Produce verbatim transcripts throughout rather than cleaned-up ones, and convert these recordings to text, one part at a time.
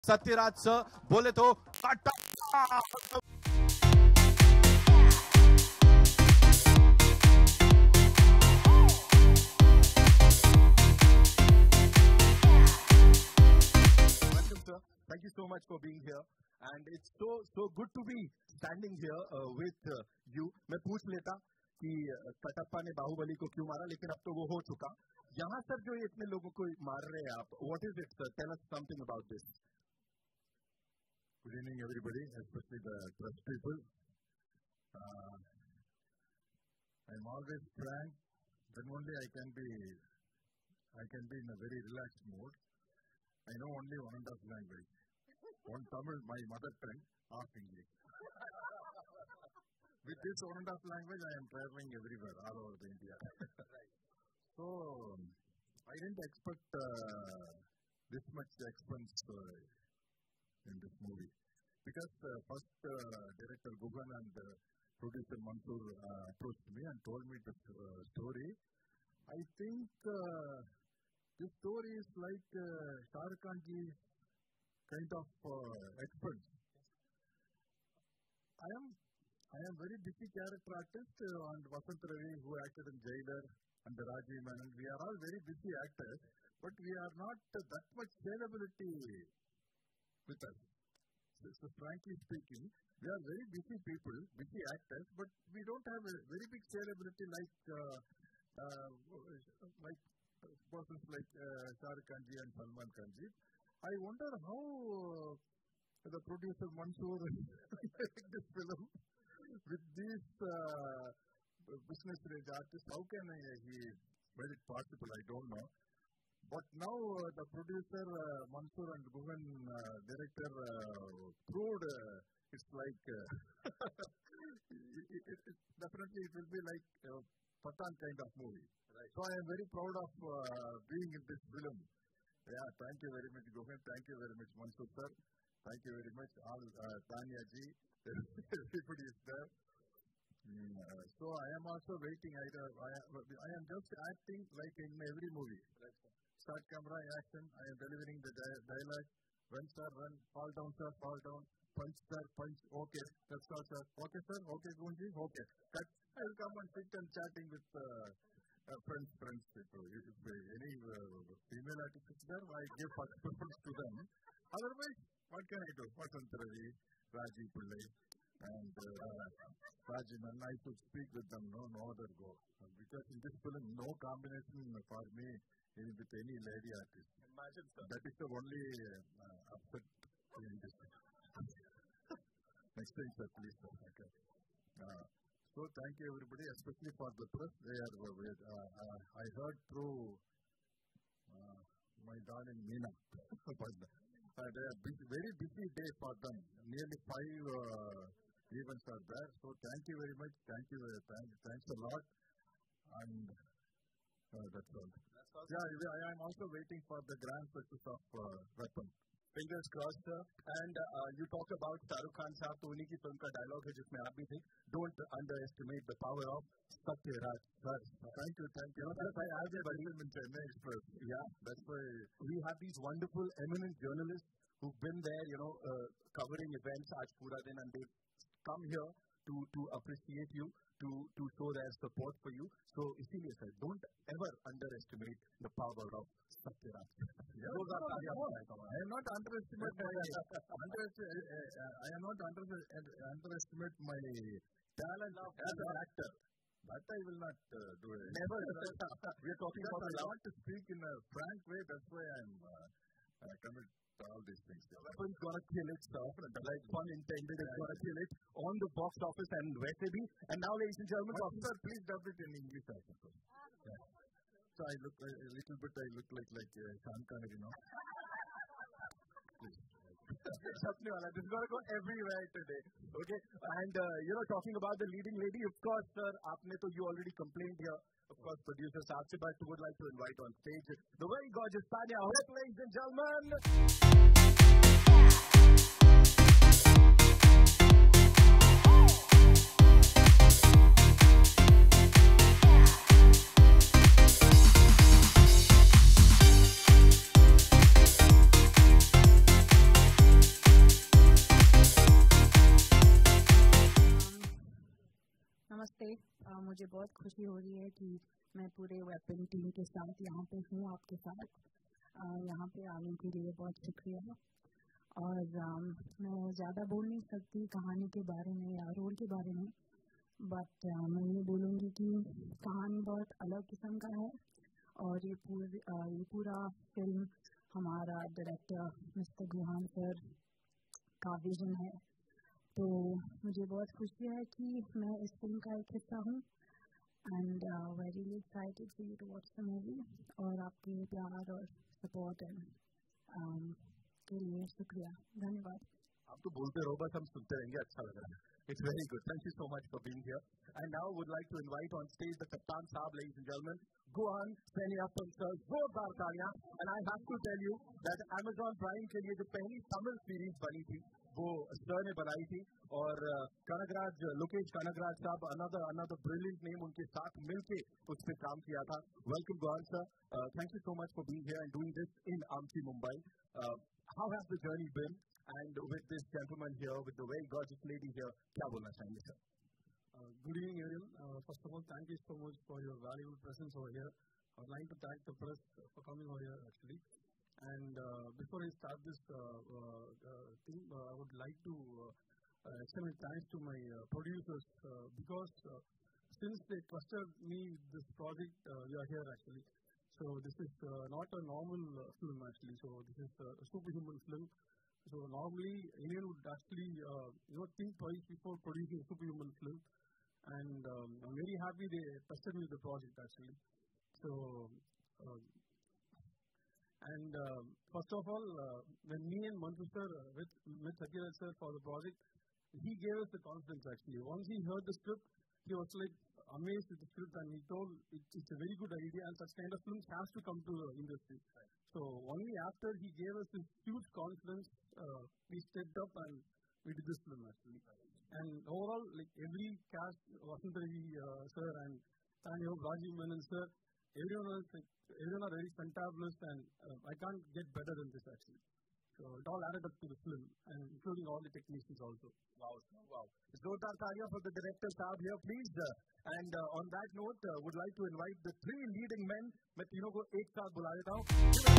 Satyaraj sir बोले तो Tata. Welcome sir, thank you so much for being here and it's so so good to be standing here uh, with uh, you. मैं पूछ लेता कि कटप्पा ने बाहुबली को क्यों मारा, लेकिन अब तो वो हो चुका। यहाँ सर जो इतने लोगों को मार रहे हैं आप, what is it sir? Tell us something about this. Good evening, everybody, especially the press people. Uh, I'm always frank. Then only I can be, I can be in a very relaxed mood. I know only one and a half language. One Tamil, my mother tongue, half English. With this one and a half language, I am traveling everywhere, all over the India. So I didn't expect uh, this much expense. Uh, in this movie. Because uh, first uh, director Gugan and uh, producer Mansoor uh, approached me and told me this uh, story. I think uh, this story is like uh, Shah Rukh Khan ji's kind of uh, expense. I am I am very busy character artist uh, and Vasant Ravi who acted in Jailer and the Rajiv Menon. We are all very busy actors, but we are not uh, that much scalability with us. So, so frankly speaking, we are very busy people, busy actors, but we don't have a very big scalability like uh, uh, like uh, persons like uh, Shah Rukh Khan ji and Salman Khan ji. I wonder how uh, the producer Mansoor made this film with these uh, business range artists. How can I, he made it possible? I don't know. But now uh, the producer uh, Mansoor and Gugan uh, director uh, proved uh, it's like uh, it, it, it, definitely it will be like a Pathan kind of movie. Right. So I am very proud of uh, being in this film. Yeah, thank you very much Gugan, thank you very much Mansoor sir, thank you very much all uh, Tanya ji, everybody is there. Mm, uh, so I am also waiting. I, I, I am just acting like in every movie. Right. Start camera, action, I am delivering the di dialogue. Run sir, run, fall down sir, fall down, punch sir, punch, okay, that's all sir, okay sir, okay Gunji, okay. Cut. I will come and sit and chatting with uh, uh, friends, friends. If, if any uh, female artist is there, I give preference to them. Otherwise, what can I do? Vasant Ravi, Rajiv Pillai, and uh, Rajiman, I should speak with them, no, no other go. Because in this film, no combination for me with any lady artist. Imagine, sir. That is the only uh, upset in this. Next time, sir, please, sir. Okay. Uh, so, thank you, everybody, especially for the press. They are, uh, uh, I heard through uh, my darling Meena. uh, they are busy, very busy day for them. Nearly five uh, events are there. So, thank you very much. Thank you. Uh, thank, thanks a lot. And uh, that's all. Yeah, I am also waiting for the grand success of uh, Weapon. Fingers crossed, sir. And uh, you talk about Shah Rukh Khan साहब, तो उन्हीं की film का dialogue है जिसमें आप भी थे. Don't underestimate the power of Satyaraj. Sir, thank you, thank you. Yes, I have a film in Chennai Express. Yeah, that's why we have these wonderful, eminent journalists who've been there, you know, uh, covering events aaj pura din, and they've come here to to appreciate you, to to show their support for you. So, इसीलिए sir, don't ever underestimate the power of Satyaraj. Yeah, no, I am not underestimate my underestimate, uh, I am not under, uh, underestimate my talent as an actor. That I will not uh, do it. Never. We are talking about. I want to speak in a frank way. That's why I am uh, uh, committed to all these things. Weapon's gonna kill it, sir. Like pun intended, it's gonna kill it on the box office and वैसे भी. And now, ladies and gentlemen, sir, please dub it in English also. Yeah. So I look uh, a little bit. I look like like uh, Shan Khan, you know. Please. This is going to go everywhere today. Okay, and uh, you know, talking about the leading lady, of course, sir, aapne to you already complained here. Of course, producer Saatchi, but would like to invite on stage the very gorgeous Tanya Hope, ladies and gentlemen. मुझे बहुत खुशी हो रही है कि मैं पूरे weapon team के साथ यहाँ पे हूँ आपके साथ. uh, यहाँ पे आने के लिए बहुत शुक्रिया. और um, मैं ज़्यादा बोल नहीं सकती कहानी के बारे में या रोल के बारे में, बट uh, मैं ये बोलूँगी कि कहानी बहुत अलग किस्म का है. और ये पूरी uh, ये पूरा फिल्म हमारा डायरेक्टर मिस्टर गुहान सर का विजन है. तो मुझे बहुत खुशी है कि मैं इस फिल्म का एक हिस्सा हूँ. And very excited for you to watch the movie. और आपके प्यार और सपोर्ट एंड के लिए शुक्रिया. धन्यवाद. आप तो बोलते रहो, बस हम सुनते रहेंगे. अच्छा लग रहा है. It's very good. Thank you so much for being here. And now would like to invite on stage the Kaptan Saab, ladies and gentlemen, Guhan Seniappan sir. जोरदार तालियां. And I have to tell you that Amazon Prime के लिए जो पहली Tamil series बनी थी वो sir ने बनाई थी. और कनगराज लोकेश कनगराज साहब, another another brilliant name, उनके साथ मिलके उस पे काम किया था. Welcome Guhan sir. Uh, thank you so much for being here and doing this in Amchi, Mumbai. Uh, how has the journey been? And with this gentleman here, with the very gorgeous lady here, क्या बोलना चाहेंगे sir? Uh, good evening, Ariel. Uh, first of all, thank you so much for your valuable presence over here. I would like to thank the press for coming over here, actually. And uh, before I start this uh, uh, uh, thing, uh, I would like to uh, uh, extend my thanks to my uh, producers uh, because uh, since they trusted me with this project, uh, we are here actually. So this is uh, not a normal uh, film actually. So this is uh, a superhuman film. So normally, Indian would actually, uh, you know, think twice before producing a superhuman film. And um, I'm very happy they trusted me with the project actually. So, uh, and uh, first of all, uh, when me and Mantu sir uh, with, met Satyaraj sir for the project, he gave us the confidence actually. Once he heard the script, he was like amazed with the script and he told it, it's a very good idea and such kind of films has to come to the industry. So only after he gave us this huge confidence, uh, we stepped up and we did this film actually. And overall, like every cast, Vasantaravi uh, sir and Tanya, Rajiv Menon sir, everyone was like, everyone are very fantabulous and uh, I can't get better than this actually. So it all added up to the film, and including all the technicians also. Wow, wow. Zordar Talia for the director Saab here, please. Uh, and uh, on that note, uh, would like to invite the three leading men. मैं तीनों को एक साथ बुला देता हूँ.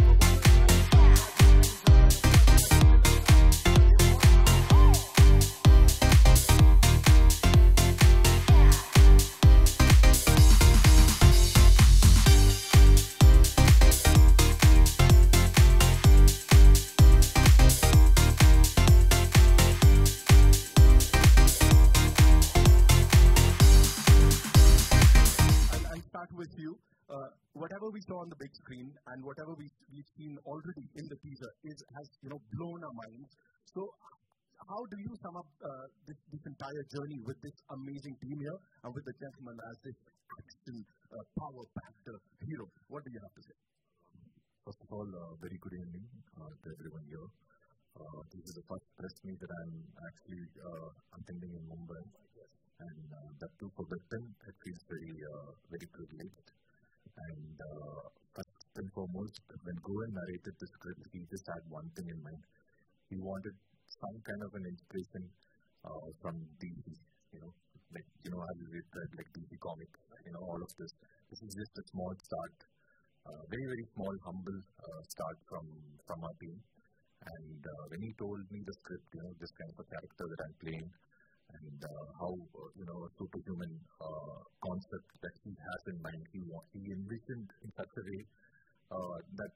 With you, uh, whatever we saw on the big screen and whatever we, we've seen already in the teaser is has you know blown our minds. So, how do you sum up uh, this, this entire journey with this amazing team here and with the gentleman as this action uh, power-packed uh, hero? What do you have to say? First of all, uh, very good evening uh, to everyone here. Uh, this is the first press meet that I'm actually uh, attending in Mumbai. And uh, that too for Western, it feels very, uh, very privileged. And uh, first and foremost, when Gohan narrated the script, he just had one thing in mind. He wanted some kind of an inspiration uh, from D C, you know, like, you know, as we read like D C Comics, you know, all of this. This is just a small start, uh, very, very small, humble uh, start from, from our team. And uh, when he told me the script, you know, this kind of a character that I'm playing, and uh, how, uh, you know, a superhuman uh, concept that he has in mind, he, he envisioned in such a way uh, that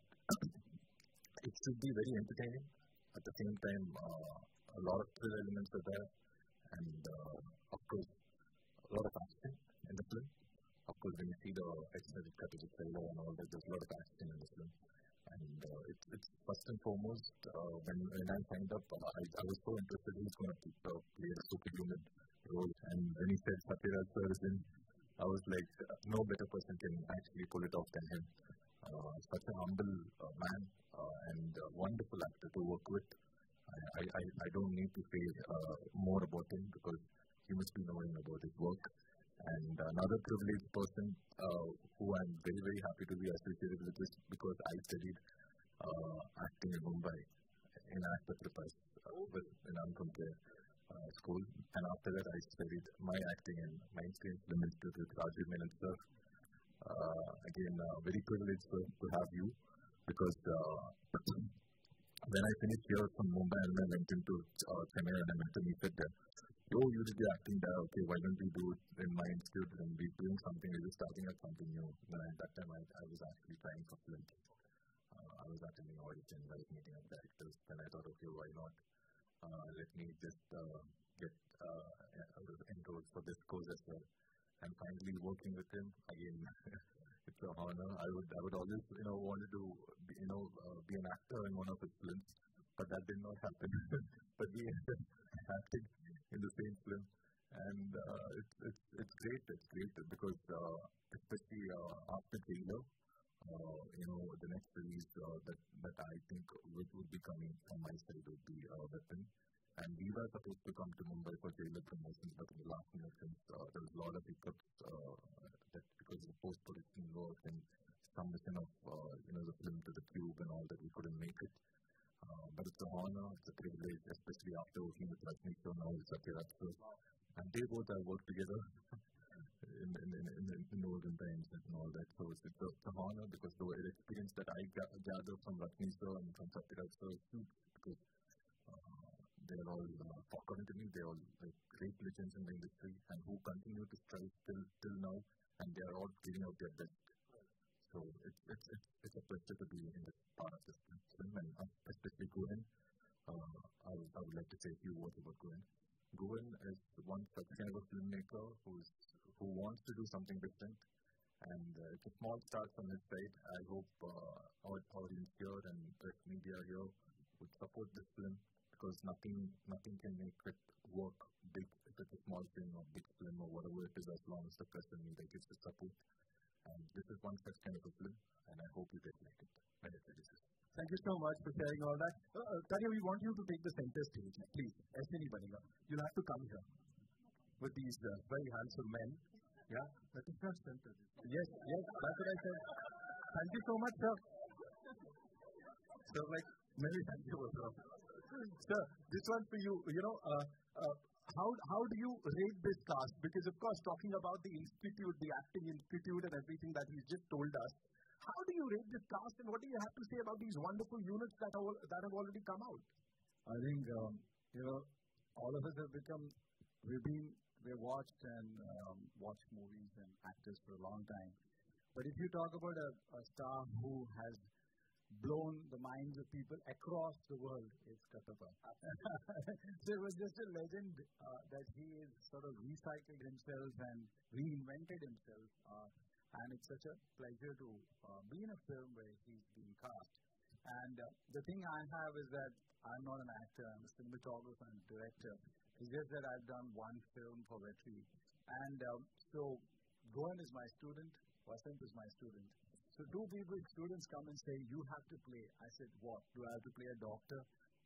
it should be very entertaining. At the same time, uh, a lot of thrill elements are there, and uh, of course, a lot of action in the film. Of course, when you see the extended cut of the trailer and all that, there's a lot of action in the film. And uh, it's, it's first and foremost, uh, when, when I signed up, uh, I, I was so interested who's going to uh, play a superhuman role. And when he said Satyaraj sir is in, I was like, no better person can actually pull it off than him. Uh, such a humble uh, man uh, and a wonderful actor to work with. I, I, I don't need to say uh, more about him because you must be knowing about his work. And another privileged person uh, who I'm very, very happy to be associated with this because I studied uh, acting in Mumbai in actor preparation uh, in Anupam Kher. uh, school. And after that, I studied my acting in Mainstream Film Institute with Rajiv Menon sir. Uh, again, uh, very privileged to, to have you because uh, when I finished here from Mumbai and I went into uh, Chennai and I met him, he said, yo, you did the acting there, okay, why don't you do it in my institute and be doing something, you're just starting at something new. Then at that time, I, I was actually trying for films. Uh, I was attending auditions, I was meeting up directors, then I thought, okay, why not? Uh, let me just uh, get uh, enrolled for this course as well. And finally working with him, again, it's an honor. I would, I would always, you know, wanted to, be, you know, uh, be an actor in one of his films, but that did not happen. But we ended acting in the same film, and uh, it's, it's, it's great. It's great because, uh, especially uh, after Jailer, uh, you know, the next release uh, that that I think would, would be coming from my side would be uh, Weapon. And we were supposed to come to Mumbai for Jailer promotions, but in the last minute, since uh, there was a lot of hiccups uh, that because of post-production work and submission of uh, you know the film to the Cube and all that, we couldn't make it. Uh, but it's an honor, it's a privilege, especially after working with Rajni so now with Satyaraj. So, and they both have worked together in, in, in, in, in the olden times and all that. So it's, it's, a, it's an honor because the experience that I gather from Rajni sir and from Satyaraj sir is huge because uh, they're all, uh, according to me, they're all like, great legends in the industry and who continue to strive till, till now, and they are all giving out their best. So it's, it's, it's, it's a pleasure to be in this part of this film, and uh, especially Goen. Uh, I, would, I would like to say a few words about Goen. Goen is one such kind of a filmmaker who's, who wants to do something different, and uh, it's a small start from his side. I hope uh, our audience here and press media here would support this film, because nothing nothing can make it work big if it's a small film or big film or whatever it is, as long as the press and media gives the support. And this is one such kind of a film, and I hope you get like it when it releases. Thank you so much for sharing all that. Uh, uh, Tanya, we want you to take the center stage, please. As anybody, you'll have to come here with these uh, very handsome men. Yeah, that is not center. Yes, yes, that's what I said. Thank you so much, sir. So, like, many thank you, sir. Sir, this one for you. You know, uh, uh, how how do you rate this cast? Because of course, talking about the institute, the acting institute, and everything that he's just told us, how do you rate this cast, and what do you have to say about these wonderful units that have that have already come out? I think um, you know, all of us have become we've been we've watched and um, watched movies and actors for a long time, but if you talk about a, a star who has blown the minds of people across the world, is Katappa. So it was just a legend uh, that he has sort of recycled himself and reinvented himself, uh, and it's such a pleasure to uh, be in a film where he's being cast. And uh, the thing I have is that I'm not an actor, I'm a cinematographer and director. It's just that I've done one film for Vetri. And um, so Goen is my student, Vasant is my student. So two people, students come and say, you have to play. I said, what? Do I have to play a doctor?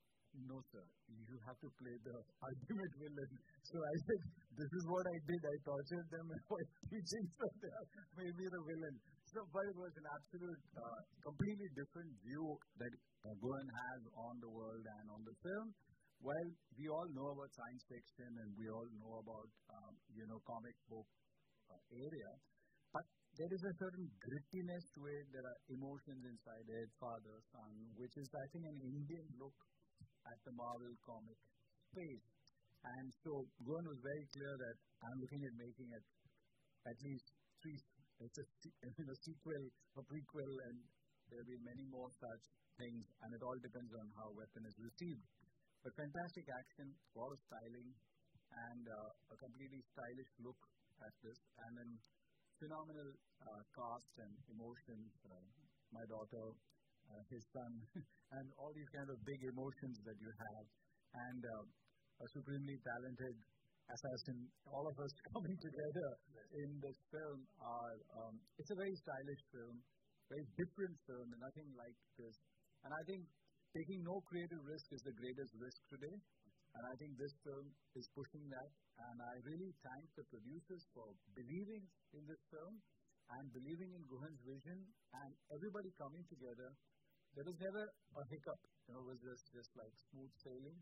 No, sir. You have to play the ultimate villain. So I said, this is what I did. I tortured them by teaching, so they made me the villain. So, but it was an absolute, uh, completely different view that uh, Goen has on the world and on the film. Well, we all know about science fiction and we all know about, um, you know, comic book uh, area. But there is a certain grittiness to it. There are emotions inside it, father, son, which is, I think, an Indian look at the Marvel comic space. And so Goen was very clear that I'm looking at making it at least three, it's a, you know, sequel, a prequel, and there will be many more such things, and it all depends on how Weapon is received. But fantastic action, a lot of styling, and uh, a completely stylish look at this, and then phenomenal uh, cast and emotions. Uh, my daughter, uh, his son, and all these kind of big emotions that you have, and uh, a supremely talented assassin. All of us coming together in this film are. Um, it's a very stylish film, very different film, and nothing like this. And I think taking no creative risk is the greatest risk today. And I think this film is pushing that. And I really thank the producers for believing in this film and believing in Goen's vision and everybody coming together. There was never a hiccup. You know, it was just, just like smooth sailing.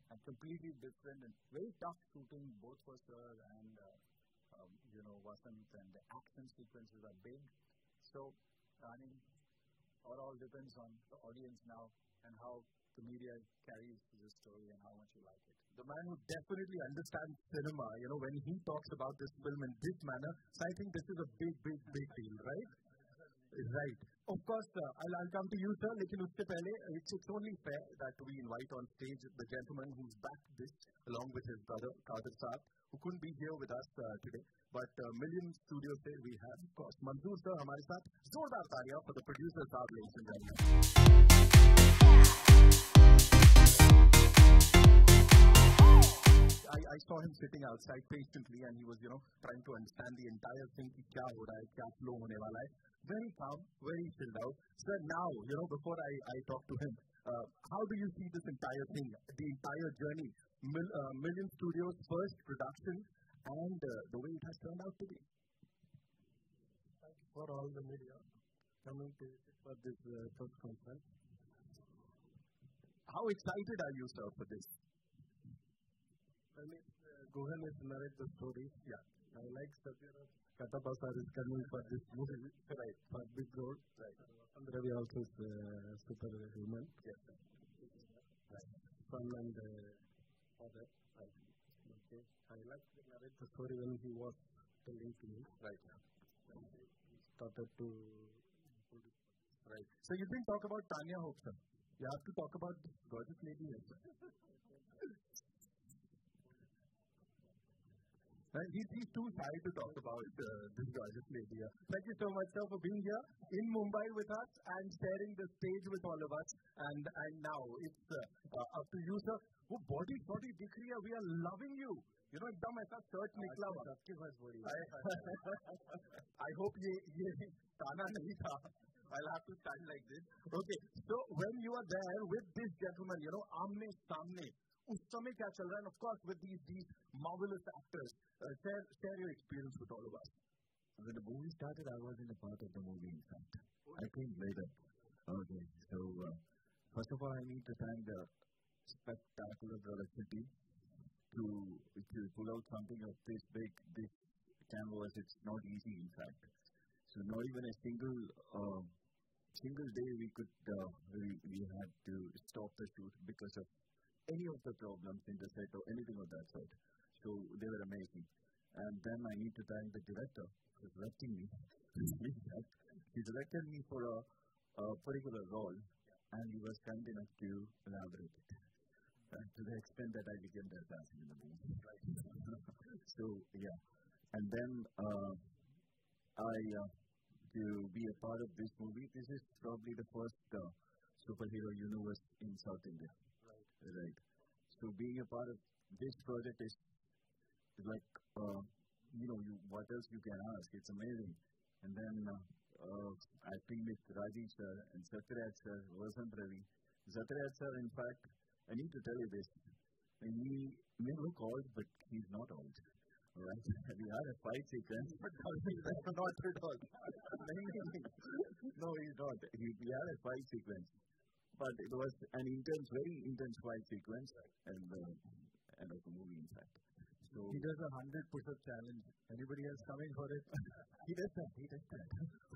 and completely different and very tough shooting both for Sir and uh, um, you know Vasant, and the action sequences are big. So I mean, it all depends on the audience now and how the media carries this story and how much you like it. The man who definitely understands cinema, you know, when he talks about this film in this manner, so I think this is a big, big, big deal, right? Right. Of course, uh, I'll, I'll come to you, sir. Lekin usse pehle, it's, it's only fair that we invite on stage the gentleman who's backed this along with his brother, Kader Saab, who couldn't be here with us uh, today. But uh, Million Studios say we have, of course, Manzoor sir, hamare saath. Zordar taaliya for the producer, Saab, ladies and gentlemen. I, I saw him sitting outside patiently, and he was, you know, trying to understand the entire thing. Ki kya ho raha hai, kya flow hone wala hai. Very calm, very chilled out. Sir, now, you know, before I, I talk to him, uh, how do you see this entire thing, the entire journey, Mil, uh, Million Studios' first production, and uh, the way it has turned out to be? Thank you for all the media coming to for this uh, first conference. How excited are you, sir, for this? I mean, uh, Gohan is narrate the story. Yeah. I like Satyaraj Katappa sir is coming for this movie. Right. For big role. Right. And Ravi also is uh, superhuman. Yes. Right. Son and uh, father. Right. Okay. I like to narrate the story when he was telling to me. Right. And he started to. Right. So you didn't talk about Tanya Hope, sir. You have to talk about this gorgeous lady here, sir. Right? He's, he's too shy to talk about uh, this gorgeous lady here. Thank you so much, sir, for being here in Mumbai with us and sharing the stage with all of us. And and now it's uh, uh, up to you, sir. वो body body दिख रही है. We are loving you. You know, एकदम ऐसा shirt निकला हुआ. आपकी बात बोली. I hope ये ये ताना नहीं था. I'll have to stand like this. Okay, so when you are there with this gentleman, you know, आमने सामने, उस समय क्या चल रहा है? And of course, with these these marvelous actors, uh, share share your experience with all of us. When the movie started, I was in a part of the movie. In fact, I came later. Okay, so uh, first of all, I need to thank the spectacular production team to to pull out something of this big, this canvas. It's not easy, in fact. So not even a single. Uh, Single day we could, uh, we, we had to stop the shoot because of any of the problems in the set or anything of that sort. So they were amazing. And then I need to thank the director for selecting me. He selected me for a, a particular role, and he was kind enough to elaborate it. Uh, to the extent that I became the assassin in the movie. So, yeah. And then uh, I... Uh, to be a part of this movie. This is probably the first uh, superhero universe in South India. Right. Right. So being a part of this project is, is like, uh, you know, you, what else you can ask? It's amazing. And then uh, uh, acting with Rajeev sir and Satyaraj sir, Vasant Ravi. Satyaraj sir, in fact, I need to tell you this. And he may look old, but he's not old. Right. We had a fight sequence, but That's not at all. no, he's not. He, we had a fight sequence, but it was an intense, very intense fight sequence, and the end of the movie, in fact. So he does a hundred push-up challenge. Anybody else coming for it? he does that. He does that.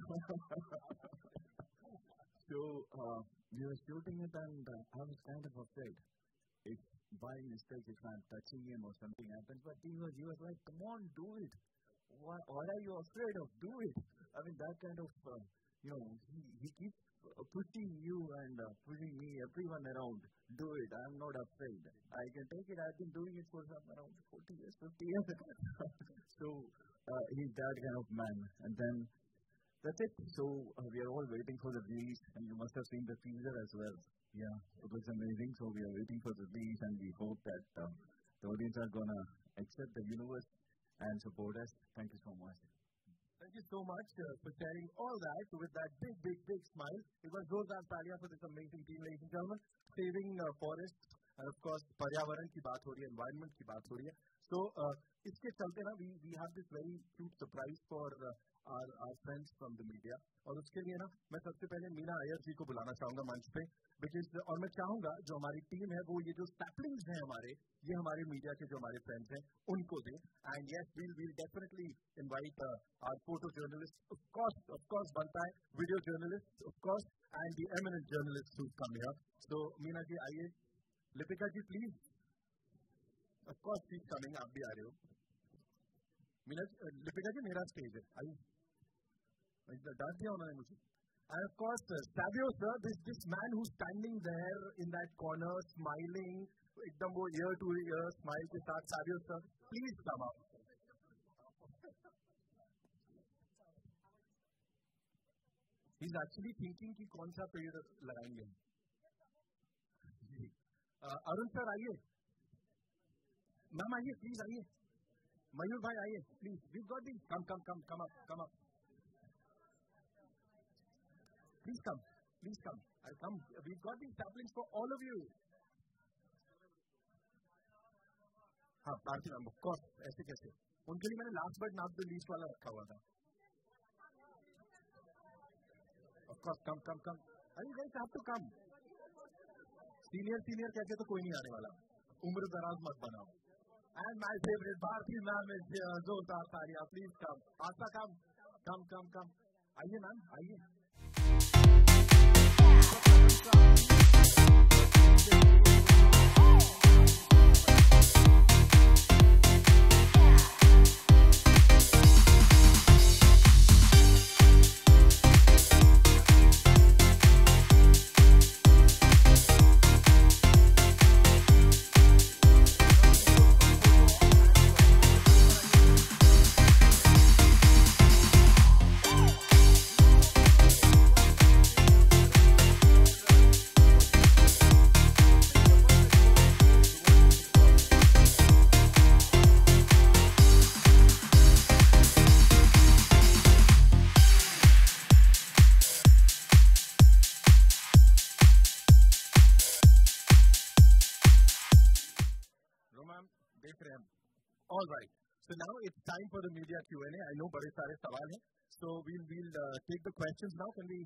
So uh, we were shooting it, and uh, I was kind of afraid. If by mistake, if I'm touching him or something happens, but he was, he was like, come on, do it. Why, what are you afraid of? Do it. I mean, that kind of, uh, you know, he, he keeps uh, pushing you and uh, pushing me, everyone around. Do it. I'm not afraid. I can take it. I've been doing it for some around forty years, fifty years. So, uh, he's that kind of man. And then, that's it. So, uh, we are all waiting for the release, and you must have seen the teaser as well. Yeah, it was amazing. So we are waiting for the release, and we hope that uh, the audience are going to accept the universe and support us. Thank you so much. Thank you so much uh, for sharing all that with that big, big, big smile. It was Zordar Talia for this amazing team, ladies and gentlemen. Saving uh, forests, and of course, Paryavaran ki baat ho rahi hai, environment ki baat ho rahi hai. So uh, इसके चलते ना we we have this very cute surprise for uh, our our friends from the media. और उसके लिए ना मैं सबसे पहले मीना अय्यर जी को बुलाना चाहूँगा मंच पे, because और मैं चाहूँगा जो हमारी टीम है वो ये जो saplings हैं हमारे, ये हमारे मीडिया के जो हमारे friends हैं उनको दें. And yes, we'll we'll definitely invite uh, our photo journalists, of course, of course बनता है video journalists, of course, and the eminent journalists who come here. So Meena ji आइए, लिपिका जी please. Of course, she's coming. आप भी आ रहे हो. मीना लिपिका जी मेरा stage है. आइए. डांट दिया उन्होंने मुझे. And of course, uh, Savio sir, this this man who's standing there in that corner, smiling, एकदम वो ear to ear smile के साथ, Savio sir, please come up. He's actually thinking कि कौन सा पेड़ लगाएंगे. uh, अरुण सर आइए. मैम आइए, प्लीज आइए. मयूर भाई आइए, please. We've got the come come come come up come up. Please come, please come. I'll come. We've got these saplings for all of you. हाँ, पार्टी मैम, of course. ऐसे कैसे? उनके लिए मैंने last but not the least वाला रखा हुआ था. Of course, come come come. Are you guys have to come? Senior senior कहते तो कोई नहीं आने वाला. उम्र दराज मत बनाओ. And my favorite Bharti ma'am is here. Zoltar Saria, please come. Asa, come. Come, come, come. आइए मैम, आइए. All right. So now it's time for the media Q and A. I know बड़े सारे सवाल हैं. So we'll we'll uh, take the questions now. Can we?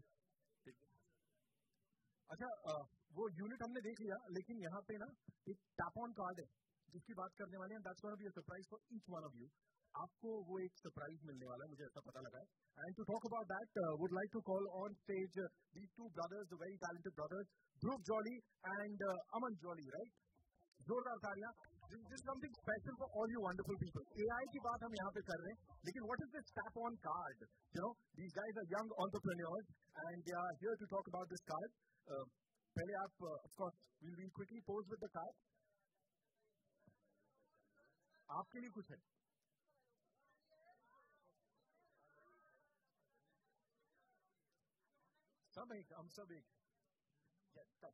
अच्छा, uh, वो unit हमने देख लिया, लेकिन यहाँ पे ना एक टैप ऑन कार्ड है जिसकी बात करने वाले हैं. That's going to be a surprise for each one of you. आपको वो एक सरप्राइज मिलने वाला है, मुझे ऐसा पता लगा है. And to talk about that, uh, would like to call on stage uh, these two brothers, the very talented brothers, Dhruv Jolly and uh, Aman Jolly, right? जोरदार तालियां. This is something special for all you wonderful people. A I की बात हम यहाँ पे कर रहे हैं, लेकिन what is this tap on card? You know, these guys are young entrepreneurs and they are here to talk about this card. Uh, पहले आप, uh, of course, we'll, we'll quickly pose with the card. आपके लिए कुछ है? सब एक, हम सब एक. Yes, stop.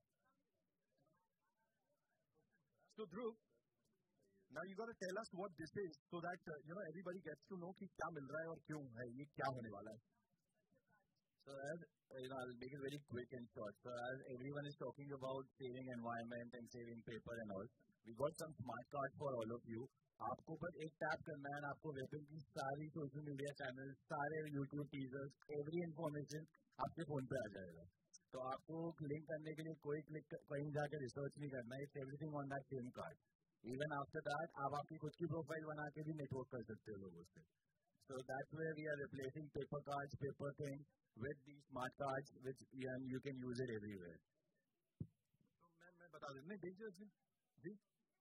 So Dhruv, now you got to tell us what this is so that uh, you know everybody gets to know कि क्या मिल रहा है और क्यों है, ये क्या होने वाला है. So as you know, I'll make it very quick and short. So as everyone is talking about saving environment and saving paper and all, we got some smart cards for all of you. आपको बस एक tap करना है, आपको weapon की सारी social media channel, सारे YouTube teasers, every information आपके फोन पे आ जाएगा. तो आपको लिंक करने के लिए कोई क्लिक कहीं जाकर रिसर्च नहीं करना है. It's everything on that same card. Even after that आप आपकी खुद की प्रोफाइल बना के भी नेटवर्क कर सकते हो लोगों से. So that's where we are replacing paper cards, paper thing with the smart cards which you can use it everywhere. तो मैं मैं बता दूं, नहीं देख जी जी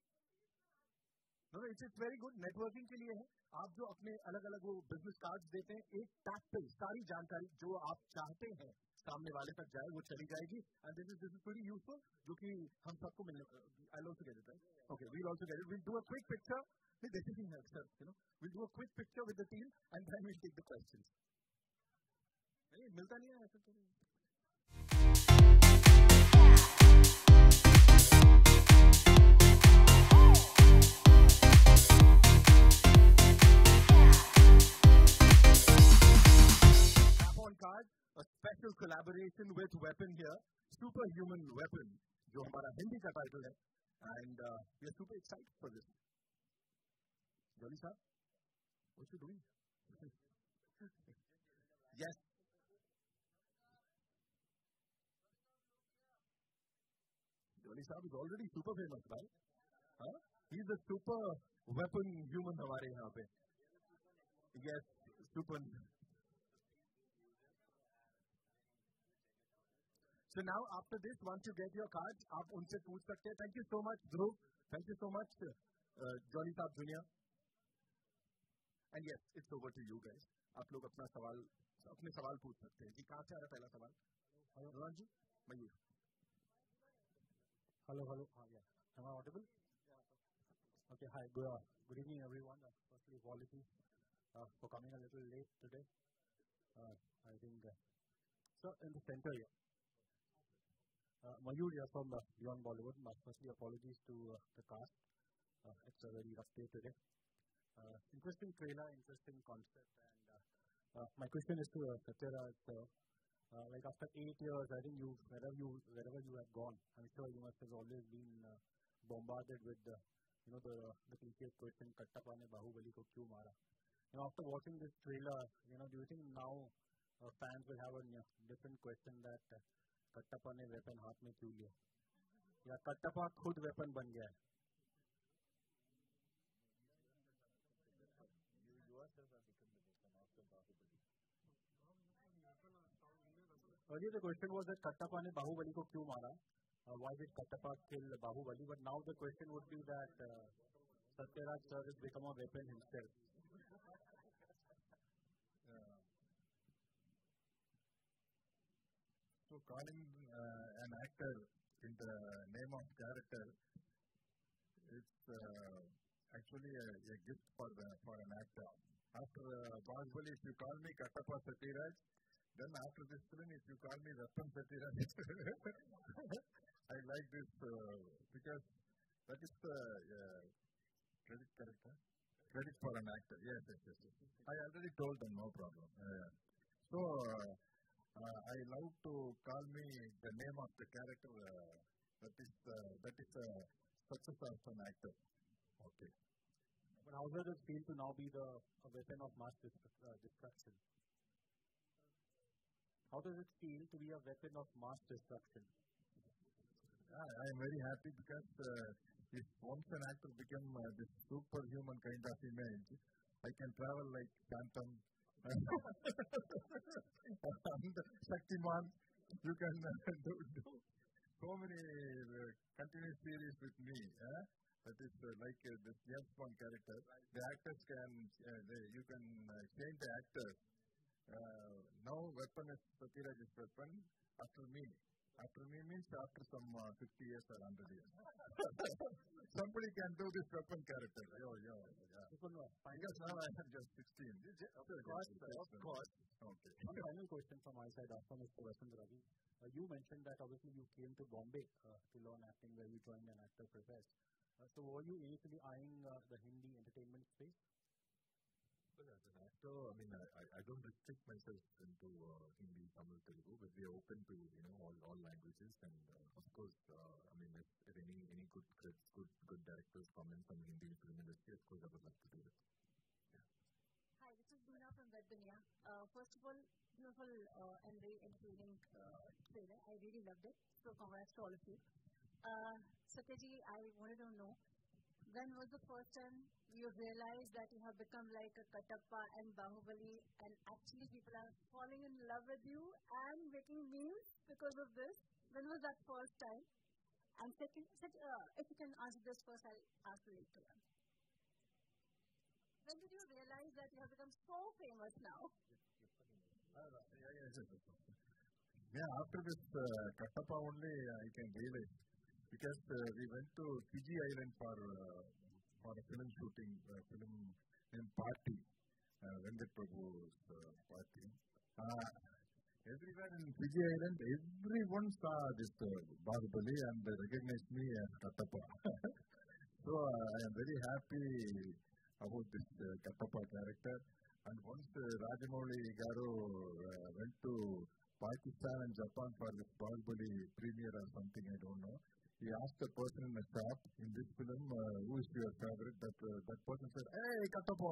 no it's very good. Networking के लिए है. आप जो अपने अलग अलग वो बिजनेस कार्ड्स देते हैं, एक टैप पे सारी जानकारी जो आप चाहते हैं सामने वाले तक जाए, वो चली जाएगी. And this is this is pretty useful, जो कि हम सबको मिलने. I will also get it, right? Okay, we will also get it. We will do a quick picture. This is in sir, you know, we will do a quick picture with the team and then we will take the questions. नहीं मिलता नहीं है ऐसा तो. Card, a special collaboration with Weapon here, Superhuman Weapon, जो हमारा हिंदी का title है, and uh, we are super excited for this. Jolly sir, what you doing? Yes. Jolly sir is already super famous, right? Huh? He's a super weapon human हमारे यहाँ पे. Yes, super. So now after this, once you get your cards, आप उनसे पूछ सकते हैं. Thank you so much, Dhruv. Thank you so much, uh, Jolly Saab Junior And yes, it's over to you guys. आप लोग अपना सवाल अपने सवाल पूछ सकते हैं. जी कहाँ से आ रहा पहला सवाल? Hello, ji. Mayur. Hello, hello. Uh, yeah. Am I audible? Yeah. Okay. Hi. Good, uh, good evening, everyone. Uh, firstly, apologies uh, for coming a little late today. Uh, I think uh, so. In the center here, uh, Mayur here from uh, Beyond Bollywood. Uh, firstly, apologies to uh, the cast. Uh, it's a very rough day today. Uh, interesting trailer, interesting concept, and uh, uh, my question is to uh, Satyaraj. Uh, uh, like after eight years, I think you, wherever you, wherever you have gone, I'm sure you must have always been uh, bombarded with the, you know, the the cliche question, Kattappa ne Bahubali ko kyun mara? You know, after watching this trailer, you know, do you think now uh, fans will have a uh, different question that uh, Kattappa ne weapon haath mein kyun liya? या Kattappa खुद weapon बन गया है? Earlier the question was that Kattappa ne Bahubali ko kyun mara? Uh, why did Kattappa kill Bahubali? But now the question would be that uh, Satyaraj sir has become a weapon himself. Yeah. So calling uh, an actor in the name of character, it's uh, actually a, a gift for the, for an actor. After uh, Bahubali, if you call me Kattappa Satyaraj, then after this film, if you call me Weapon Satyaraj, I like this uh, because that is the uh, credit character. Credit for an actor. Yes, yes, yes. yes. I already told them, no problem. Uh, so, uh, uh, I love to call me the name of the character. Uh, that is uh, that is the uh, success of an actor. Okay. But how does it feel to now be the a weapon of mass uh, destruction? How does it feel to be a weapon of mass destruction? I, I am very happy because uh, if once an actor become uh, this superhuman kind of image, I can travel like Phantom and Shaktiman. You can uh, do, do so many uh, continuous series with me. Eh? That is uh, like uh, this James Bond character. The actors can, uh, they, you can uh, change the actors. Uh, now weapon is Satyaraj's weapon after me. After me means after some uh, fifty years or one hundred years. Somebody can do this weapon character. Yo, yo, yeah. Because now I am just sixteen. Of course, of course. Okay. One final question from my side after Mister Vasant Ravi. Uh, you mentioned that obviously you came to Bombay uh, to learn acting where you joined an actor profess. Uh, so were you initially eyeing uh, the Hindi entertainment space? Well, as an actor, I mean, I, I don't restrict myself into uh, Hindi, Tamil, Telugu, but we are open to, you know, all, all languages. And uh, of course, uh, I mean, if, if any any good good good, good directors come in from the Hindi film industry, of course, I would like to do it. Yeah. Hi, this is Dina from Red Dunia. Uh, first of all, beautiful uh, and very entertaining uh, trailer. I really loved it. So congrats to all of you. Uh, Satyaji, I wanted to know, when was the first time you realized that you have become like a Kattappa and Bahubali and actually people are falling in love with you and making memes because of this? When was that first time? And second, uh, if you can answer this first, I'll ask you later. When did you realize that you have become so famous now? Uh, yeah, yeah, yeah. Yeah, after this uh, Kattappa only I can realize. Because uh, we went to Fiji Island for uh, for a film shooting, uh, film in party, uh, Venkat Prabhu's uh, party. Uh, everywhere in Fiji Island, everyone saw this uh, Bahubali and they recognized me as Kattappa. So uh, I am very happy about this uh, Kattappa character. And once uh, Rajamouli Garu uh, went to Pakistan and Japan for this Bahubali premiere or something, I don't know. He he asked the person in the shop in this film, uh, who is your favorite? That uh, that person said, "Hey, Kattappa."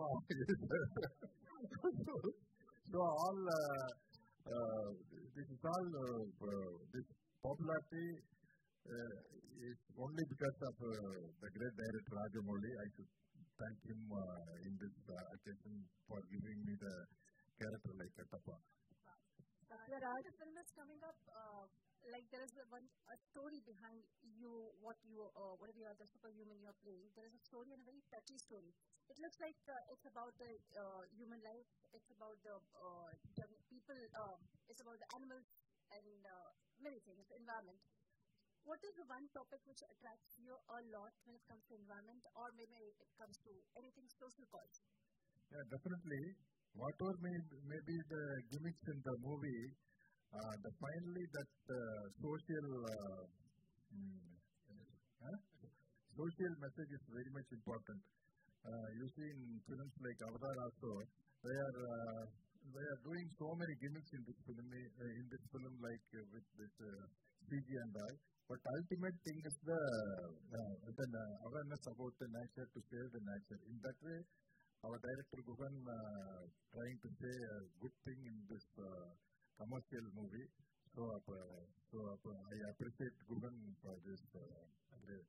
So all uh, uh, this is all uh, uh, this popularity uh, is only because of uh, the great director Rajamouli. I should thank him uh, in this uh, occasion for giving me the character like Kattappa. There are the film is coming up. Uh, like there is a, one, a story behind you, what you, uh, whatever you are, the superhuman you are playing. There is a story and a very touchy story. It looks like uh, it's about the uh, human life. It's about the uh, people. Uh, it's about the animals and uh, many things, the environment. What is the one topic which attracts you a lot when it comes to environment, or maybe it comes to anything social cause? Yeah, definitely. Whatever may, may be the gimmicks in the movie, uh, the finally that uh, social uh, mm, huh? social message is very much important. Uh, you see in films like Avatar also, they are uh, they are doing so many gimmicks in this film, uh, in this film like uh, with this uh, C G and all. But ultimate thing is the uh, the uh, awareness about the nature, to save the nature. In that way, our director Gugan uh, trying to say a good thing in this uh, commercial movie. So, uh, so uh, I appreciate Gugan for this uh, great.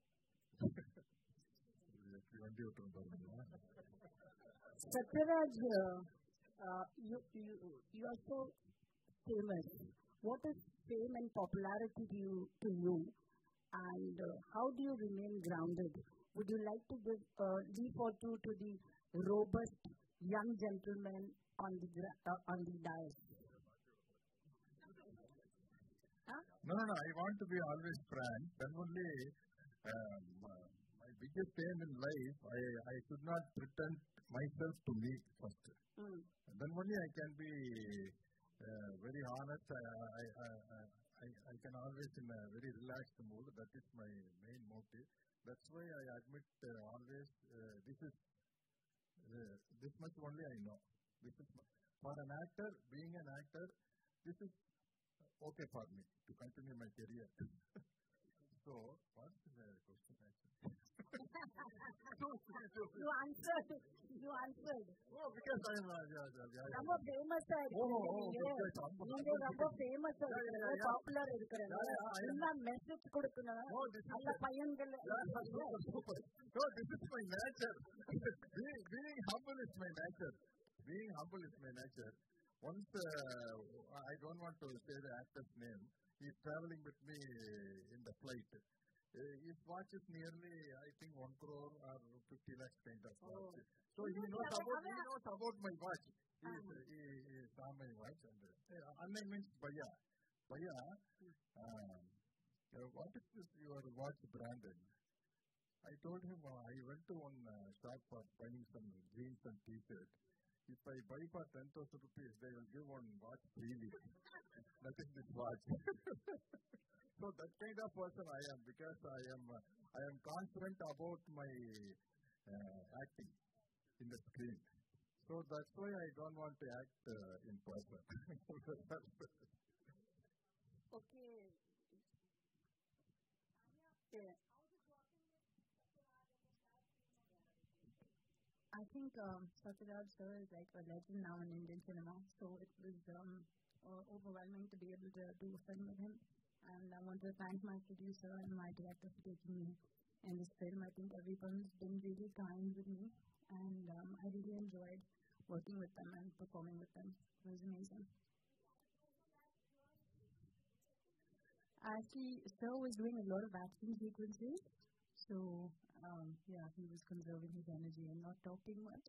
Satyaraj, uh, uh, you, you, you are so famous. What is fame and popularity to you, to you? And uh, how do you remain grounded? Would you like to give a uh, leaf or two to the robust young gentleman on the uh, on the dais? Huh? No, no, no. I want to be always frank. Then only um, uh, my biggest aim in life, I, I should not pretend myself to me first. Mm. Then only I can be uh, very honest. I, I, I, I, I can always in a very relaxed mood. That is my main motive. That's why I admit uh, always uh, this is uh, this much only I know. This is for an actor, being an actor, this is okay for me to continue my career. So, what's the question actually? You answered. You answered. Oh, because I'm uh, yeah, yeah, yeah, yeah. Number famous sir. Oh, oh, oh, yeah. Number number famous sir. Yeah, yeah, yeah. Popular irukren. Illa message kodukuna. Oh, this is alla payangal. Yeah, super, super. So, this is my nature. being, being humble is my nature. Being humble is my nature. Once, uh, I don't want to say the actor's name. He's traveling with me in the flight. Uh, his watch is nearly, I think, one crore or fifty lakhs kind of watch. Oh. So he knows about he knows about my watch. He is, uh, he, he saw my watch and uh, Annai means Bhaiya. Bhaiya, uh, uh, what is this your watch branded? I told him uh, I went to one uh, shop for buying some jeans and t-shirt. If I buy for ten thousand rupees, they will give one watch freely. That is this watch. So that kind of person I am, because I am uh, I am confident about my uh, acting in the screen. So that's why I don't want to act uh, in person. Okay. Yeah. I think um, Satyaraj sir is like a legend now in Indian cinema, so it was um, uh, overwhelming to be able to do a film with him. And I want to thank my producer and my director for taking me in this film. I think everyone's been really kind with me, and um, I really enjoyed working with them and performing with them. It was amazing. Actually, sir was doing a lot of action sequences, so um, yeah, he was conserving his energy and not talking much.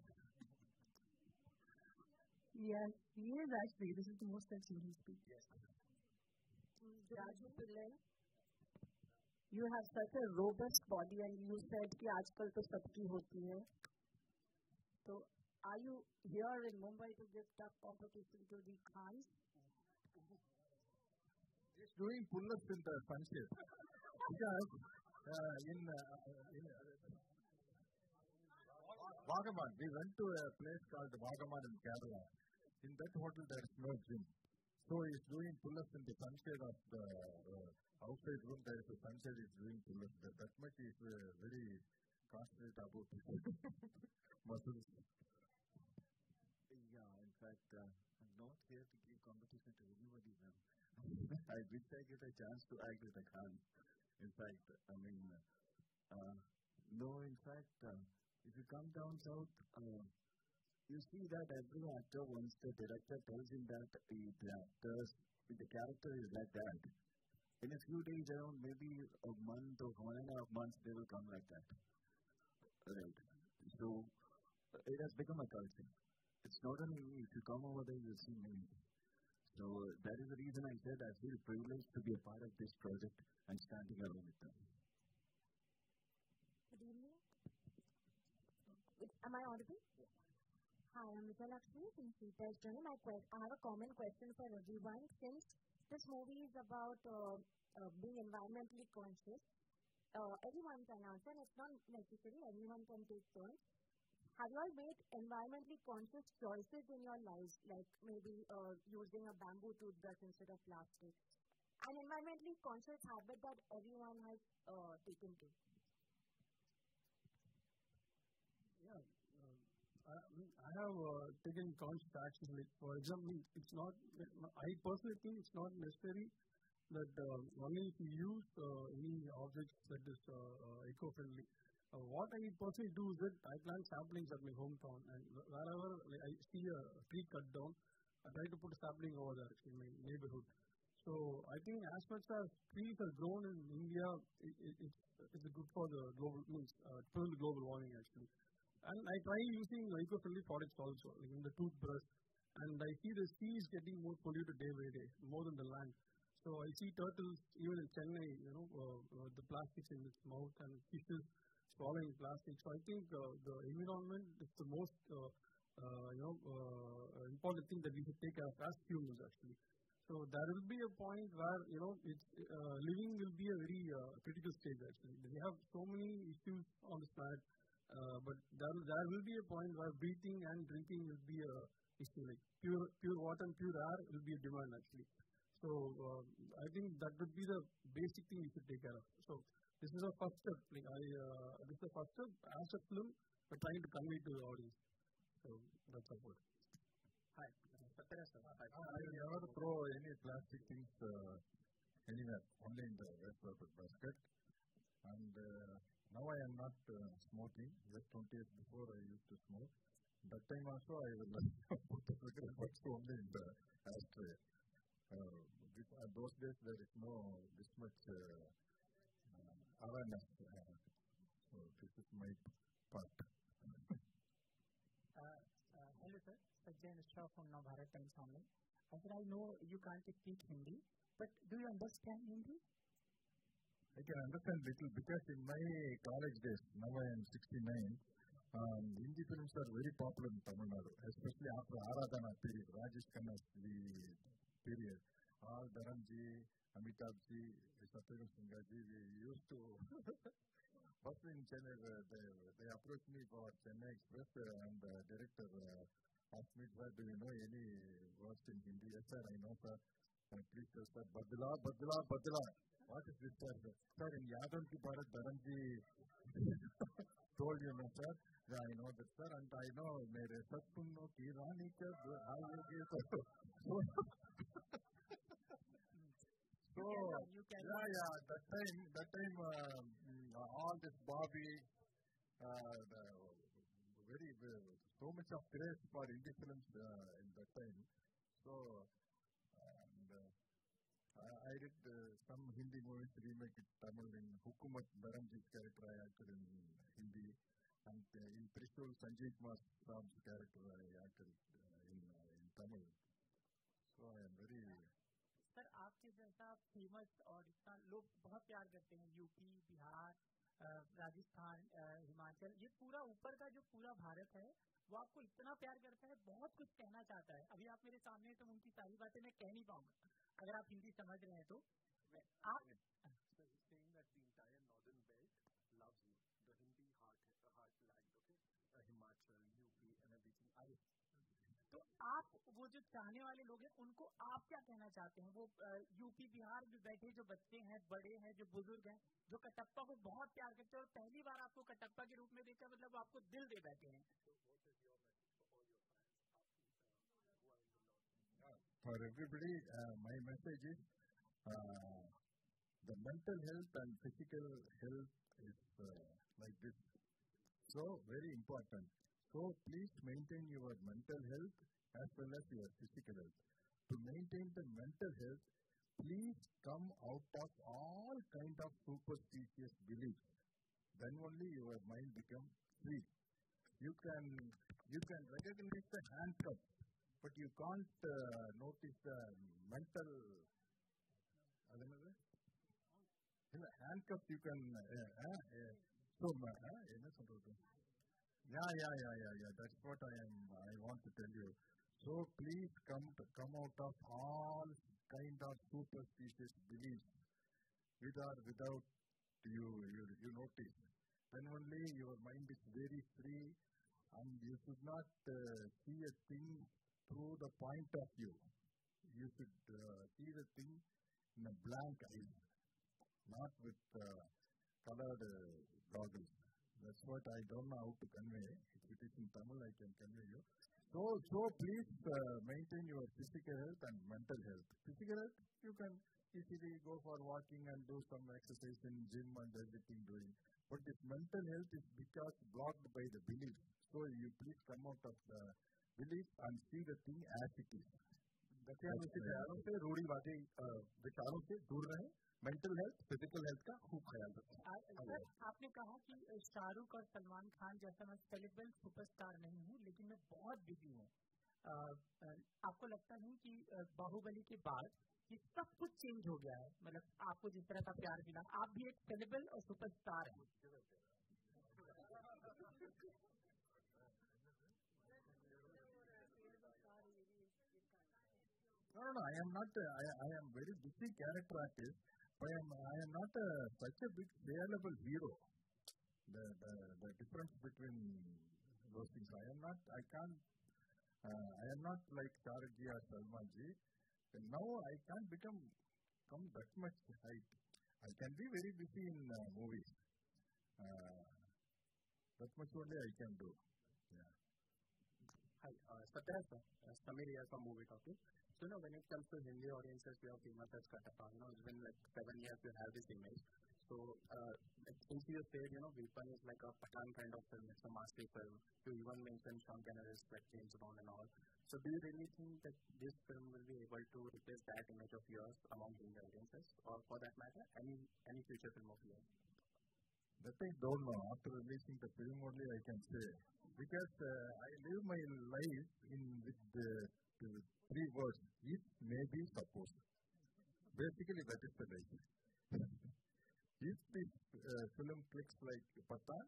Yes, he is actually. This is the most I've seen him speak. Yes. Raju Pillai, you have such a robust body, and you said कि आजकल तो सबकी होती है. So, are you here in Mumbai to give tough competition to the Khans? He's doing pull-ups in the sunset. Because uh, in, uh, in uh, Vagaman, we went to a place called Vagaman in Kerala. In that hotel, there is no gym. So he's doing pull-ups in the sunshade of the uh, outside room. There is a sunshade. He's doing pull-ups. That, that much is uh, very concentrate about muscles. Yeah, in fact, uh, I'm not here to give competition to anybody, ma'am. I wish I get a chance to act with a Khan. In fact, I mean, uh, no, in fact, uh, if you come down south, uh, you see that every actor, once the director tells him that the, the actors, the character is like that, in a few days, around maybe a month or one and a half months, they will come like that. Right. So, uh, it has become a culture. It's not only me. If you come over there, you'll see many. So, uh, that is the reason I said I feel privileged to be a part of this project and standing along with them. Good evening. Am I audible? Yes. Hi, I'm Vijalakshmi from Freetest Journal. My que- I have a common question for everyone. Since this movie is about uh, uh, being environmentally conscious, uh, everyone can answer, and it's not necessary, anyone can take turns. Have you all made environmentally conscious choices in your lives, like maybe uh, using a bamboo toothbrush instead of plastic? An environmentally conscious habit that everyone has uh, taken to. Yeah, uh, I, I have uh, taken conscious actions. Like, for example, it's not. I personally think it's not necessary that uh, only if you use uh, any objects that is uh, uh, eco-friendly. Uh, what I personally do is that I plant saplings at my hometown, and wherever like, I see a tree cut down, I try to put a sapling over there in my neighborhood. So I think as much as trees are grown in India, it, it, it's, it's good for the global, means uh, to the global warming actually. And I try using eco-friendly products also, like in the toothbrush, and I see the sea is getting more polluted day by day, more than the land. So I see turtles even in Chennai, you know, uh, uh, the plastics in its mouth and fishes swallowing plastic. So I think uh, the environment is the most, uh, uh, you know, uh, important thing that we should take care of as humans actually. So there will be a point where, you know, it's, uh, living will be a very uh, critical stage actually. We have so many issues on this planet, uh, but there, there will be a point where breathing and drinking will be a issue. Like pure, pure water and pure air will be a demand actually. So uh, I think that would be the basic thing we should take care of. So this is a first step. Like I, uh, this is the first step as a film. We're trying to convey to the audience. So that's our point. Hi. I, I never throw any plastic things uh, anywhere, only in the waste paper basket. And uh, now I am not uh, smoking. Just twenty years before I used to smoke. That time also I will put the cigarette box only in the ashtray. Uh, uh, those days there is no this much uh, uh, awareness. Uh, so this is my part. uh, uh, hello sir, Sajjay Mishra from Navbharat Times Online. I said I know you can't speak Hindi, but do you understand Hindi? I can understand little because in my college days, now I am sixty-nine, um, Hindi films are very popular in Tamil Nadu, especially after Aradhana period, Rajesh Khanna's the period. All Dharamji, Amitabhji, Satyajit Singhaji, we used to first in Chennai, uh, they, they approached me for Chennai Express uh, and the director uh, asked me, sir, do you know any words in Hindi? Yes sir, I know sir. Uh, please tell sir, Badla, Badla, Badla. What is this sir? Sir, in Yadam Ki Bharat, Dharamji told you, no sir. Yeah, I know that sir, and I know mere satpunno ki rani ka aayege so. So, you can, you yeah, yeah, that time, that time, uh, all this Bobby, uh, the, very, very, so much of praise for Indian films uh, in that time. So, and uh, I, I did uh, some Hindi movies, remake it Tamil in Hukumat, Dharamji's character I acted in Hindi, and uh, in Trishul, Sanjeev Kumar Ram's character I acted uh, in, uh, in Tamil. So, I am very... sir आपके जैसा famous और इतना लोग बहुत प्यार करते हैं UP Bihar Rajasthan Himachal ये पूरा ऊपर का जो पूरा भारत है वो आपको इतना प्यार करता है बहुत कुछ कहना चाहता है अभी आप मेरे सामने तो उनकी सारी बातें मैं कह नहीं पाऊंगा अगर आप हिंदी समझ रहे हैं तो आप saying that the entire northern belt loves you the Hindi heart heartland okay uh, Himachal U P and everything I तो तो आप वो जो चाहने वाले लोग हैं उनको आप क्या कहना चाहते हैं? वो यूपी बिहार में बैठे जो बच्चे हैं, बड़े हैं, जो बुजुर्ग हैं, जो कटप्पा को बहुत प्यार करते हैं और पहली बार आपको कटप्पा के रूप में देखा, मतलब वो आपको दिल दे बैठे हैं. For everybody, uh, my message is uh, the mental health and physical health is uh, like this. So, very important. So, please maintain your mental health as well as your physical health. To maintain the mental health, please come out of all kind of superstitious beliefs. Then only your mind becomes free. You can you can recognize the handcuff, but you can't uh, notice the mental. In the handcuff, you can. Uh, uh, uh, so, uh, yeah, yeah, yeah, yeah, yeah. That's what I am. I want to tell you. So please come to, come out of all kind of superstitious beliefs, with or without you you you notice. Then only your mind is very free, and you should not uh, see a thing through the point of view. You should uh, see the thing in a blank eye, not with uh, colored uh, goggles. That's what I don't know how to convey. If it is in Tamil, I can convey you. So, so please uh, maintain your physical health and mental health. Physical health, you can easily go for walking and do some exercise in gym and everything doing. But this mental health is because blocked by the belief. So you please come out of the belief and see the thing as it is. विचारों से रूढ़िवादी विचारों से दूर रहें. Mental health, physical health का खूब ख्याल रखें. सर, आपने कहा कि शाहरुख और सलमान खान जैसा मैं सेलिब्रिटी सुपरस्टार नहीं हूँ, लेकिन मैं बहुत बिजी हूँ. आपको लगता नहीं कि बाहुबली के बाद ये सब कुछ चेंज हो गया है? मतलब आपको जिस तरह का प्यार मिला, आप भी एक सेलिब्रिटी और सुपरस्टार हैं. No, no, no, I am not. Uh, I, I am very busy character artist. I am. I am not uh, such a big saleable hero. The, the the difference between those things. I am not. I can't. Uh, I am not like Shahrukh or Salman ji. And now I can't become come that much height. I can be very busy in uh, movies. Uh, that much only I can do. Yeah. Hi, uh, Satya sir. Uh, Samir here from Movie Talking. So, you know, when it comes to Hindi audiences, we are famous as Katappa. You know, it's been like seven years you have this image. So, uh, since you said, you know, Weapon is like a Pathan kind of film, it's a master film. You even mentioned Sean Connery's like James Bond and all. So, do you really think that this film will be able to replace that image of yours among Hindi audiences? Or for that matter, any any future film of yours? That I don't know. After releasing the film only I can say. Because uh, I live my life in with the, the three words, if, maybe, suppose. Basically, that is the life. If this uh, film clicks like Pathan,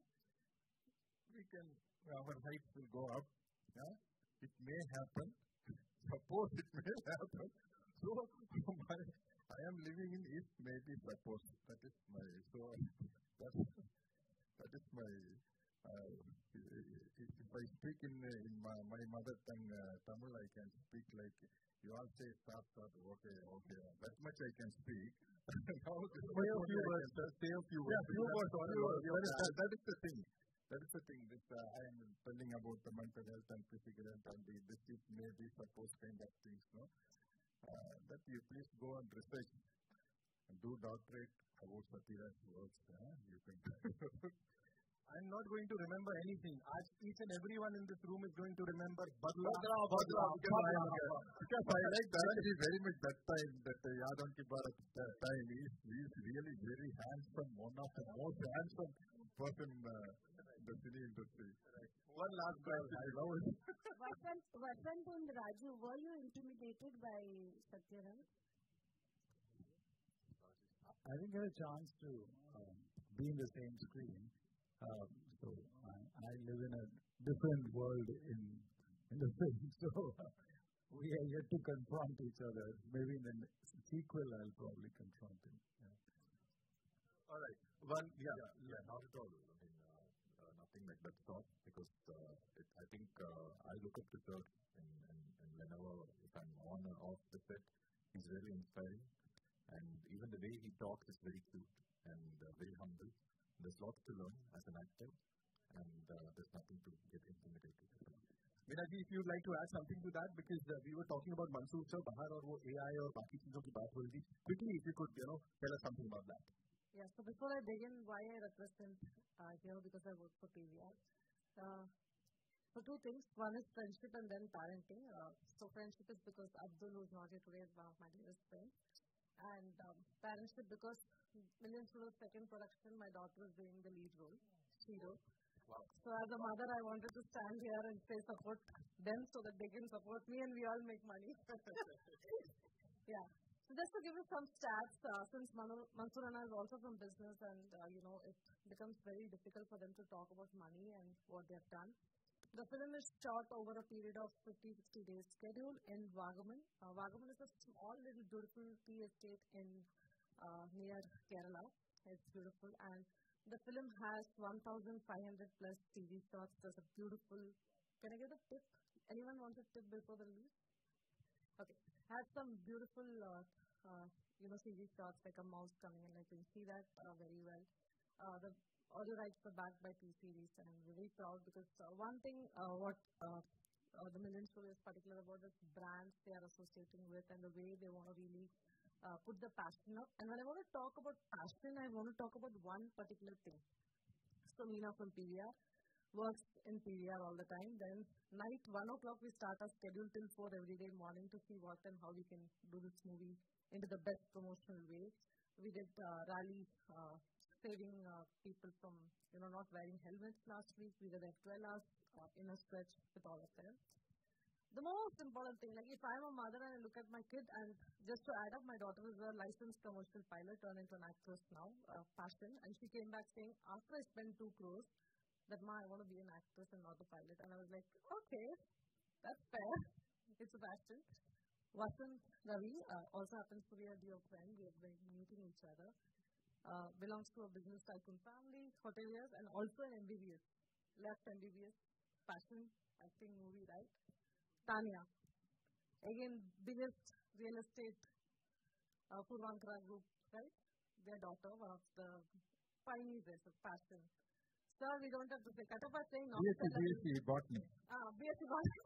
we can, our heights will go up. Yeah? It may happen. Suppose it may happen. So, my, I am living in if, maybe, suppose. That is my, so, that, that is my, uh, if I speak in uh, in my, my mother tongue, uh, Tamil, I can speak like, you all say stop, stop, okay, okay. That much I can speak. Now, say a few words, say a few words. Yeah, few words. That, that is the thing. That is the thing. This, uh, I am telling about the mental health and physical health and the, this is maybe suppose kind of things, no? Uh, that you please go and research and do doctorate about Satyaraj's works. Huh? You can. I'm not going to remember anything. As each and everyone in this room is going to remember Badla. Badla, Badla. Because I like Dhananjay very much that time, that uh, Yaadan Ki Bharat that time. He is, he is really very handsome, one of the most handsome person in uh, the cine industry. Right. One last question. I love it. Vasant, Vasant and Raju, were you intimidated by Satyaraj? I didn't get a chance to um, be in the same screen. Um, so I, I live in a different world in in the film. So uh, we are yet to confront each other. Maybe in the sequel, I'll probably confront him. Yeah. All right. One, yeah, yeah, yeah, not at all. I mean, uh, uh, nothing make that stop because uh, it, I think uh, I look up to Sir and, and, and whenever, if I'm on or off the set, he's really inspiring. And even the way he talks is very cute and uh, very humble. There's lots to learn as an actor, and uh, there's nothing to get intimidated. Meenaji, if you'd like to add something to that, because uh, we were talking about Mansoor sir, bahar aur wo A I और बाकी चीजों की बात हो रही थी. Quickly, if you could, you know, tell us something about that. Yeah. So before I begin, why I represent uh, here because I work for P V R. Uh, so two things. One is friendship and then parenting. Uh, so friendship is because Abdul, who's not here today, is one of my dearest friends. And um, parentship because Million Studios' second production, my daughter was doing the lead role, Shiro. Wow. So as a mother, I wanted to stand here and say support them so that they can support me and we all make money. Yeah. So just to give you some stats, uh, since Manu, Mansoor Anna is also from business and, uh, you know, it becomes very difficult for them to talk about money and what they have done. The film is shot over a period of fifty to sixty days schedule in Vagaman. Uh, Vagaman is a small little beautiful tea estate in uh, near Kerala. It's beautiful and the film has one thousand five hundred plus T V shots. There's a beautiful, can I get a tip? Anyone wants a tip before the release? Okay. Has some beautiful, uh, uh, you know, C G shots like a mouse coming in. I can see that uh, very well. Uh, the audio rights are backed by T-Series, and I'm very proud because uh, one thing uh, what uh, uh, the Million Studios is particular about is brands they are associating with and the way they want to really uh, put the passion up. And when I want to talk about passion, I want to talk about one particular thing. So Meena from P V R works in P V R all the time. Then night one o'clock we start our schedule till four every day morning to see what and how we can do this movie into the best promotional way. We did uh, rally uh, saving uh, people from you know not wearing helmets last week. We did twelve hours uh, in a stretch with all of them. The most important thing, like if I'm a mother and I look at my kid, and just to add up, my daughter is a licensed commercial pilot, turned into an actress now, uh, passion, and she came back saying, after I spent two crores, that ma, I want to be an actress and not a pilot. And I was like, okay, that's fair. It's a passion. Vasant Ravi uh, also happens to be a dear friend. We have been meeting each other. Uh, belongs to a business tycoon family, hoteliers, and also an M B B S. Left M B B S, passion, acting, movie, right? Tanya, again, biggest real estate, uh, Purvankara group, right? Their daughter, one of the pioneers of passion. Sir, we don't have to say. Katapa saying not. B S c, B S c, botany. Ah, B S c botany.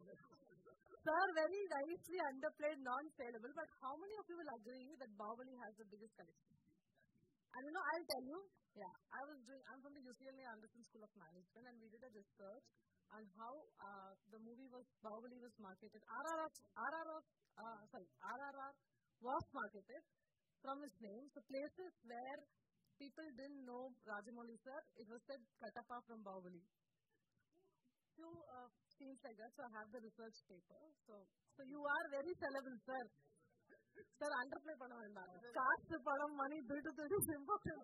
Sir, very nicely underplayed, non-saleable, but how many of you will agree that Bahubali has the biggest collection? And you know, I'll tell you, yeah, I was doing, I'm from the U C L A Anderson School of Management, and we did a research on how uh, the movie was, Bahubali was marketed. R R R, R R R, uh, sorry, R R R was marketed from his name. So places where people didn't know Rajamouli sir, it was said Katappa from Bahubali. Few uh, scenes like that, so I have the research paper. So, so you are very sellable, sir. Sir, underplay பண்ண வேண்டாம். காசு பணம் money build build is important.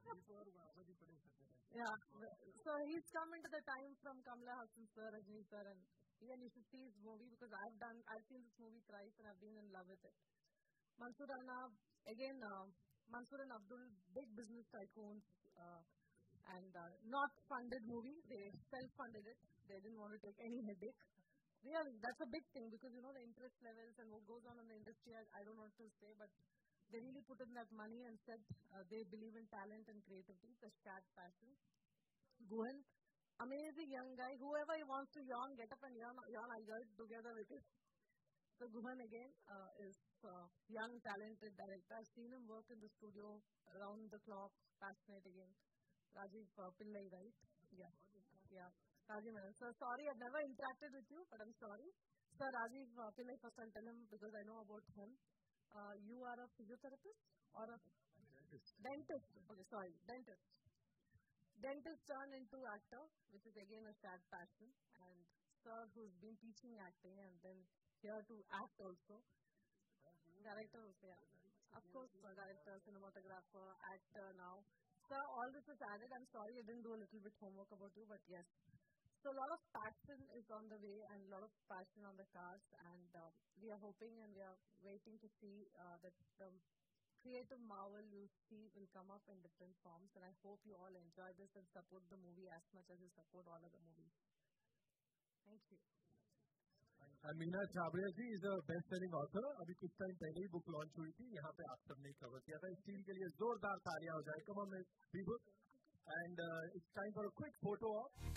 Yeah. So he's come into the time from Kamala Hassan sir, Rajni sir, and even you should see his movie because I've done, I've seen this movie thrice and I've been in love with it. Mansoor Anna, again, uh, Mansoor and Abdul, big business tycoons, uh, and uh, not funded movie. They self-funded it. They didn't want to take any headache. Really, that's a big thing because, you know, the interest levels and what goes on in the industry, I, I don't know what to say, but they really put in that money and said uh, they believe in talent and creativity, the shared passion. Guhan, amazing young guy. Whoever he wants to yawn, get up and yawn, yawn I got together with him. So Guhan again uh, is uh, young, talented director. I've seen him work in the studio around the clock, passionate again. Rajiv uh, Pillai, right? Yeah. Yeah. Rajiv, so sorry, I've never interacted with you, but I'm sorry. Sir, Rajiv uh, Pillai, first I'll tell him because I know about him. Uh, you are a physiotherapist or a dentist? Dentist. Okay, sorry, dentist. Dentist turned into actor, which is again a shared passion. And sir, who's been teaching acting and then here to act also. Director also, yeah. Of course, uh, director, cinematographer, actor now. Sir, all this is added. I'm sorry I didn't do a little bit homework about you, but yes. So a lot of passion is on the way and a lot of passion on the cards, and uh, we are hoping and we are waiting to see uh, that the creative marvel you see will come up in different forms, and I hope you all enjoy this and support the movie as much as you support all other movies. Thank you. And Meena Chhabria ji is a best-selling author. अभी कुछ time पहले ही book launch हुई थी. यहाँ पे आप सबने cover किया था. इस टीम के लिए जोरदार तालियां हो जाए. Come on, people. And uh, it's time for a quick photo op.